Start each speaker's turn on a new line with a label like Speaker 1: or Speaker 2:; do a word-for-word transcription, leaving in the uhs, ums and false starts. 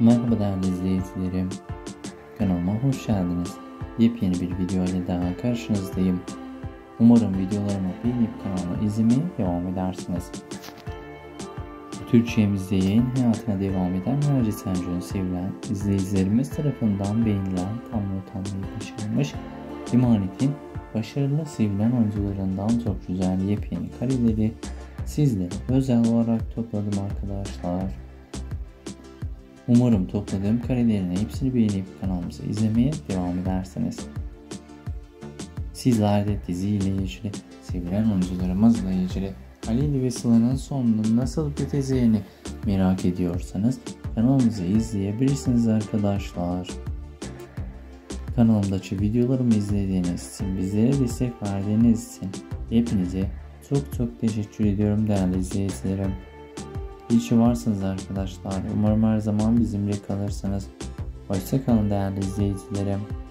Speaker 1: Merhaba değerli izleyicilerim, kanalıma hoş geldiniz. Yepyeni bir video ile daha karşınızdayım. Umarım videolarımı beğenip kanalıma izlemeye devam edersiniz. Türkçemizde yayın hayatına devam eden Merve Sencio'nun sevilen izleyicilerimiz tarafından beğenilen, tam not almayı başarmış İmanet'in başarılı sevilen oyuncularından çok güzel yepyeni kareleri sizlere özel olarak topladım arkadaşlar. Umarım topladığım karelerin hepsini beğenip kanalımızı izlemeye devam edersiniz. Sizler de diziyle ilgili, sevilen oyuncularımızla ilgili Halil ve Sıla'nın sonunun nasıl biteceğini merak ediyorsanız kanalımızı izleyebilirsiniz arkadaşlar. Kanalımdaki videolarımı izlediğiniz için, bizlere destek verdiğiniz için hepinize çok çok teşekkür ediyorum değerli izleyicilerim. İyi ki varsınız arkadaşlar. Umarım her zaman bizimle kalırsınız. Hoşça kalın değerli izleyicilerim.